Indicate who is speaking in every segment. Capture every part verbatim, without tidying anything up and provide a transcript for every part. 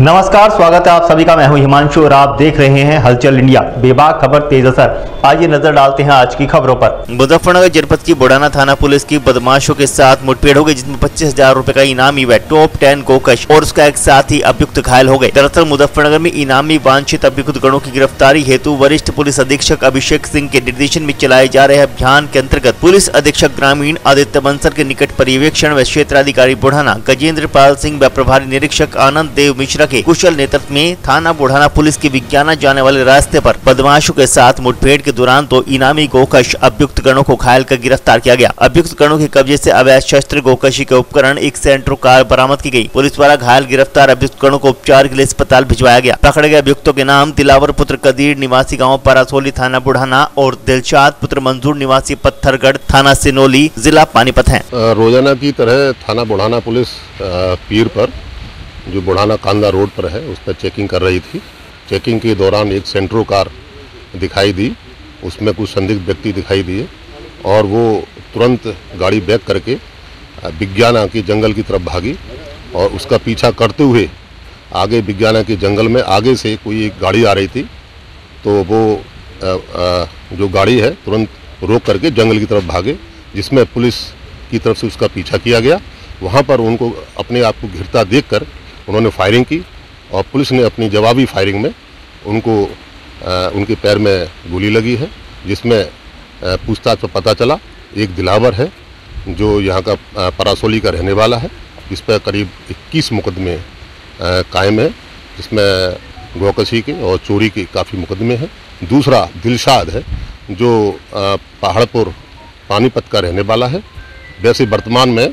Speaker 1: नमस्कार, स्वागत है आप सभी का। मैं हूं हिमांशु और आप देख रहे हैं हलचल इंडिया। बेबाक खबर तेज असर। आइए नजर डालते हैं आज की खबरों पर।
Speaker 2: मुजफ्फरनगर जनपद की बुढ़ाना थाना पुलिस की बदमाशों के साथ मुठभेड़ हो गई, जिसमें पच्चीस हजार रूपए का इनामी व टॉप टेन गोकश और उसका एक साथी अभियुक्त घायल हो गए। दरअसल मुजफ्फरनगर में इनामी वांछित अभियुक्त गणों की गिरफ्तारी हेतु वरिष्ठ पुलिस अधीक्षक अभिषेक सिंह के निर्देशन में चलाए जा रहे अभियान के अंतर्गत पुलिस अधीक्षक ग्रामीण आदित्य बंसल के निकट पर्यवेक्षण व क्षेत्राधिकारी बुढ़ाना गजेंद्र पाल सिंह व प्रभारी निरीक्षक आनंद देव मिश्रा के कुशल नेतृत्व में थाना बुढ़ाना पुलिस के विज्ञान जाने वाले रास्ते पर बदमाशों के साथ मुठभेड़ के दौरान दो इनामी गोकश अभियुक्त गणों को घायल कर गिरफ्तार किया गया। अभियुक्त गणों के कब्जे से अवैध शस्त्र, गोकशी के उपकरण, एक सेंट्रो कार बरामद की गई। पुलिस द्वारा घायल गिरफ्तार अभियुक्त गणों को उपचार के लिए अस्पताल भिजवाया गया। पकड़े गए अभियुक्तों के नाम दिलावर पुत्र कदीर निवासी गाँव परासोली थाना बुढ़ाना और दिलशाद पुत्र मंजूर निवासी पत्थरगढ़ थाना सिनोली जिला पानीपत है।
Speaker 3: रोजाना की तरह थाना बुढ़ाना पुलिस पीर पर जो बुढ़ाना कांदा रोड पर है उस पर चेकिंग कर रही थी। चेकिंग के दौरान एक सेंट्रो कार दिखाई दी, उसमें कुछ संदिग्ध व्यक्ति दिखाई दिए और वो तुरंत गाड़ी बैक करके विज्ञाना के जंगल की तरफ भागी और उसका पीछा करते हुए आगे विज्ञाना के जंगल में आगे से कोई एक गाड़ी आ रही थी, तो वो आ, आ, जो गाड़ी है तुरंत रोक करके जंगल की तरफ भागे, जिसमें पुलिस की तरफ से उसका पीछा किया गया। वहाँ पर उनको अपने आप को घिरता देखकर उन्होंने फायरिंग की और पुलिस ने अपनी जवाबी फायरिंग में उनको आ, उनके पैर में गोली लगी है, जिसमें पूछताछ पर पता चला एक दिलावर है जो यहाँ का परासोली का रहने वाला है। इस पर करीब इक्कीस मुकदमे कायम है, जिसमें गोकशी के और चोरी के काफ़ी मुकदमे हैं। दूसरा दिलशाद है जो पहाड़पुर पानीपत का रहने वाला है, वैसे वर्तमान में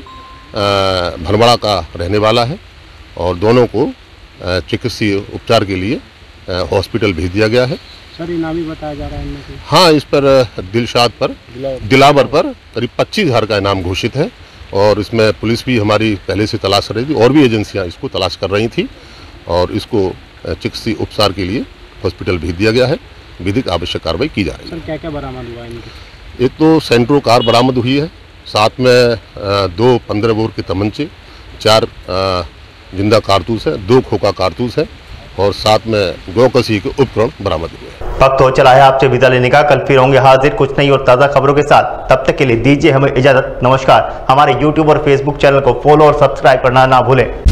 Speaker 3: भनवाड़ा का रहने वाला है और दोनों को चिकित्सीय उपचार के लिए हॉस्पिटल भेज दिया गया है।
Speaker 4: सर, इनामी बताया जा रहा है इनमें से?
Speaker 3: हाँ, इस पर दिलशाद पर दिलावर पर करीब पच्चीस हजार का इनाम घोषित है और इसमें पुलिस भी हमारी पहले से तलाश कर रही थी और भी एजेंसियां इसको तलाश कर रही थी और इसको चिकित्सीय उपचार के लिए हॉस्पिटल भेज दिया गया है। विधिक आवश्यक कार्रवाई की जा रही है।
Speaker 4: सर, क्या क्या बरामद हुआ इनके?
Speaker 3: एक तो सेंट्रो कार बरामद हुई है, साथ में दो पंद्रह बोर के तमंचे, चार जिंदा कारतूस है, दो खोखा कारतूस है और साथ में गोकशी के उपकरण बरामद हुए।
Speaker 1: वक्त हो चला है आपसे विदा लेने का। कल फिर होंगे हाजिर कुछ नई और ताज़ा खबरों के साथ। तब तक के लिए दीजिए हमें इजाजत। नमस्कार। हमारे यूट्यूब और फेसबुक चैनल को फॉलो और सब्सक्राइब करना ना भूलें।